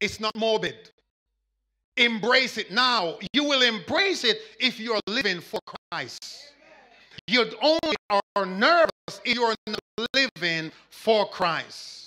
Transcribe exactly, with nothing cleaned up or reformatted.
It's not morbid. Embrace it now. You will embrace it if you're living for Christ. You only are nervous if you're not living for Christ.